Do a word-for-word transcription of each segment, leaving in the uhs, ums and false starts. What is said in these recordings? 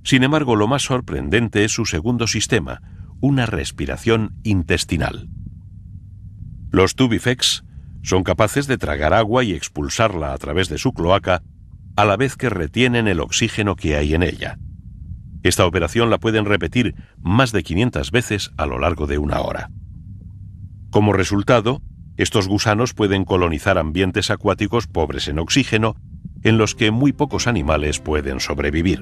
Sin embargo, lo más sorprendente es su segundo sistema, una respiración intestinal. Los tubifex son capaces de tragar agua y expulsarla a través de su cloaca, a la vez que retienen el oxígeno que hay en ella. Esta operación la pueden repetir más de quinientas veces a lo largo de una hora. Como resultado, estos gusanos pueden colonizar ambientes acuáticos pobres en oxígeno, en los que muy pocos animales pueden sobrevivir.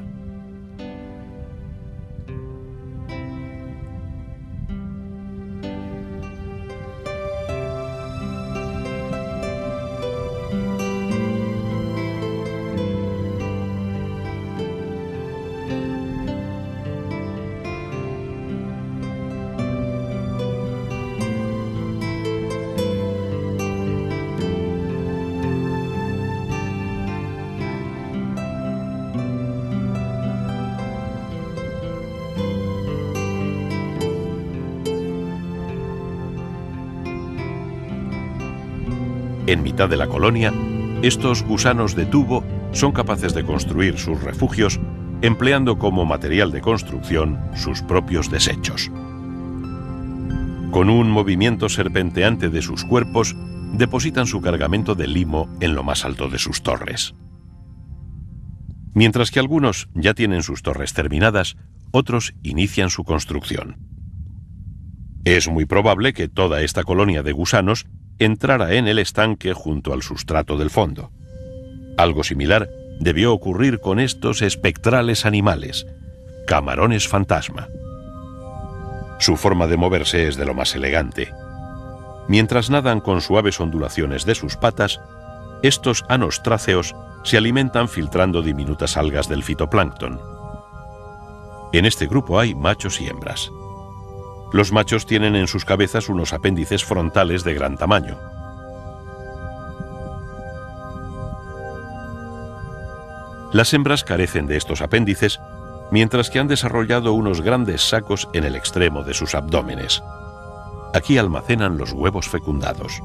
En mitad de la colonia, estos gusanos de tubo son capaces de construir sus refugios empleando como material de construcción sus propios desechos. Con un movimiento serpenteante de sus cuerpos, depositan su cargamento de limo en lo más alto de sus torres. Mientras que algunos ya tienen sus torres terminadas, otros inician su construcción. Es muy probable que toda esta colonia de gusanos entrara en el estanque junto al sustrato del fondo. Algo similar debió ocurrir con estos espectrales animales, camarones fantasma. Su forma de moverse es de lo más elegante. Mientras nadan con suaves ondulaciones de sus patas, estos anostráceos se alimentan filtrando diminutas algas del fitoplancton. En este grupo hay machos y hembras. Los machos tienen en sus cabezas unos apéndices frontales de gran tamaño. Las hembras carecen de estos apéndices, mientras que han desarrollado unos grandes sacos en el extremo de sus abdómenes. Aquí almacenan los huevos fecundados.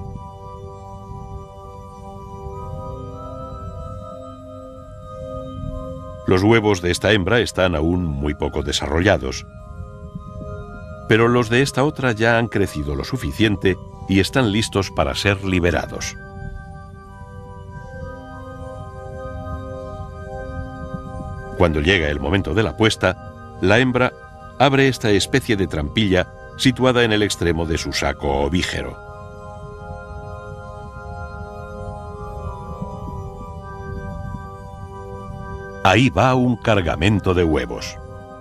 Los huevos de esta hembra están aún muy poco desarrollados, pero los de esta otra ya han crecido lo suficiente y están listos para ser liberados. Cuando llega el momento de la puesta, la hembra abre esta especie de trampilla situada en el extremo de su saco ovígero. Ahí va un cargamento de huevos.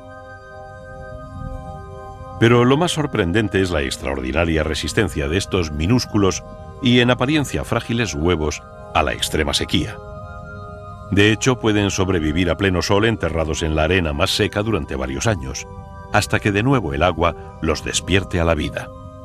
Pero lo más sorprendente es la extraordinaria resistencia de estos minúsculos y en apariencia frágiles huevos a la extrema sequía. De hecho, pueden sobrevivir a pleno sol enterrados en la arena más seca durante varios años, hasta que de nuevo el agua los despierte a la vida.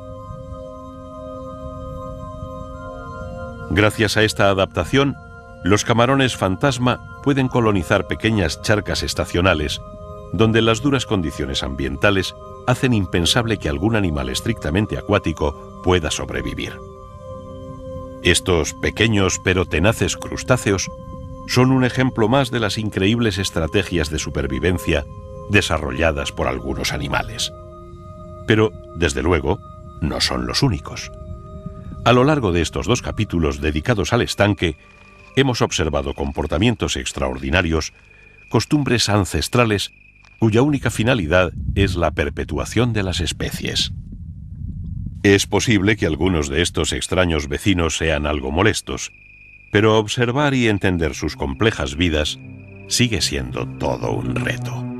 Gracias a esta adaptación, los camarones fantasma pueden colonizar pequeñas charcas estacionales, donde las duras condiciones ambientales hacen impensable que algún animal estrictamente acuático pueda sobrevivir. Estos pequeños pero tenaces crustáceos son un ejemplo más de las increíbles estrategias de supervivencia desarrolladas por algunos animales. Pero, desde luego, no son los únicos. A lo largo de estos dos capítulos dedicados al estanque, hemos observado comportamientos extraordinarios, costumbres ancestrales, cuya única finalidad es la perpetuación de las especies. Es posible que algunos de estos extraños vecinos sean algo molestos, pero observar y entender sus complejas vidas sigue siendo todo un reto.